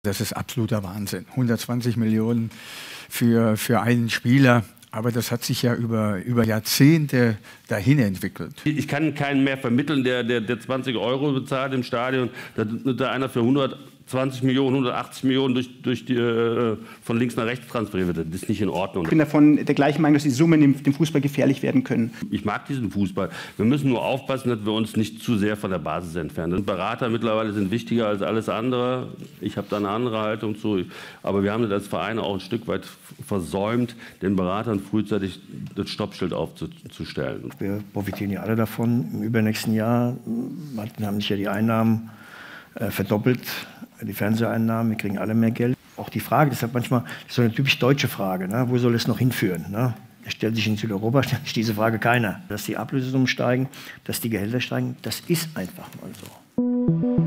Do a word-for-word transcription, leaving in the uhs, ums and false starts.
Das ist absoluter Wahnsinn. hundertzwanzig Millionen für, für einen Spieler. Aber das hat sich ja über, über Jahrzehnte dahin entwickelt. Ich kann keinen mehr vermitteln, der, der, der zwanzig Euro bezahlt im Stadion. Da wird einer für hundertzwanzig Millionen, hundertachtzig Millionen durch, durch die, äh, von links nach rechts transferiert wird. Das ist nicht in Ordnung. Ich bin davon der gleichen Meinung, dass die Summen dem, dem Fußball gefährlich werden können. Ich mag diesen Fußball. Wir müssen nur aufpassen, dass wir uns nicht zu sehr von der Basis entfernen. Berater mittlerweile sind wichtiger als alles andere. Ich habe da eine andere Haltung zu. Aber wir haben das als Vereine auch ein Stück weit versäumt, den Beratern frühzeitig das Stoppschild aufzustellen. Wir profitieren ja alle davon. Im übernächsten Jahr haben sich ja die Einnahmen äh, verdoppelt, die Fernseheinnahmen. Wir kriegen alle mehr Geld. Auch die Frage, das ist halt manchmal so eine typisch deutsche Frage, ne? Wo soll es noch hinführen? Ne? Da stellt sich in Südeuropa stellt sich diese Frage keiner. Dass die Ablösesummen steigen, dass die Gehälter steigen, das ist einfach mal so.